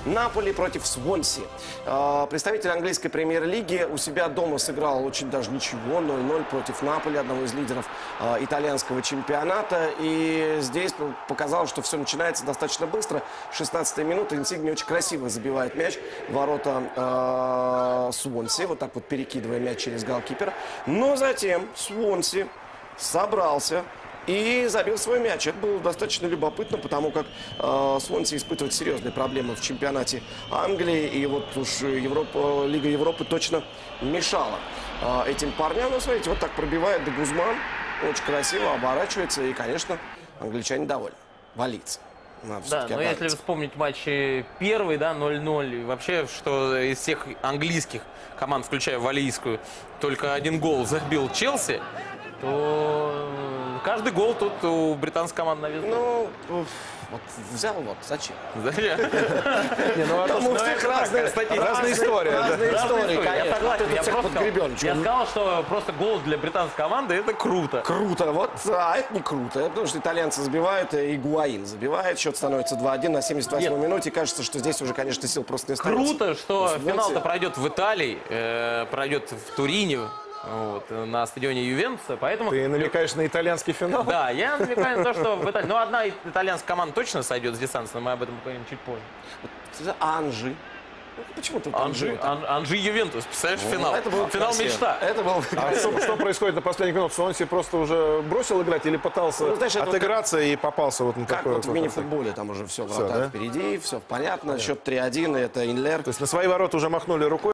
Наполи против Свонси. Представитель английской премьер-лиги у себя дома сыграл очень даже ничего, 0-0 против Наполи, одного из лидеров итальянского чемпионата. И здесь показалось, что все начинается достаточно быстро. 16-я минута, Инсигни очень красиво забивает мяч в ворота Свонси, вот так вот перекидывая мяч через голкипера. Но затем Свонси собрался и забил свой мяч. Это было достаточно любопытно, потому как Свонси испытывает серьезные проблемы в чемпионате Англии. И вот уж Лига Европы точно мешала этим парням. Ну, смотрите, вот так пробивает де Гузман. Очень красиво оборачивается. И, конечно, англичане довольны. Валийцы. Да, но если вспомнить матчи первый, да, 0-0, и вообще, что из всех английских команд, включая валийскую, только один гол забил Челси, то каждый гол тут у британской команды на вес. Ну, вот взял, вот, зачем? Зачем? Потому у всех разные истории. Разные истории, Я согласен, я подгребен. сказал, что просто гол для британской команды — это круто. Круто, вот, а это не круто. Потому что итальянцы забивают, и Игуаин забивает. Счет становится 2-1 на 78-й минуте. Кажется, что здесь уже, конечно, сил просто не остается. Круто, что финал-то пройдет в Италии, пройдет в Турине. Вот, на стадионе Ювентуса, поэтому... Ты намекаешь на итальянский финал? Да, я намекаю на то, что в Италии... Ну, одна итальянская команда точно сойдет с дистанции, но мы об этом поговорим чуть позже. Анжи. Почему тут Анжи Ювентус, представляешь, финал. Финал красиво. мечта. Это был Что происходит на последних минутах? Свонси просто уже бросил играть или пытался отыграться и попался вот на как такое? вот в мини-футболе, там уже все, врата да? впереди, все понятно. Счет 3-1, это Инлер. То есть на свои ворота уже махнули рукой.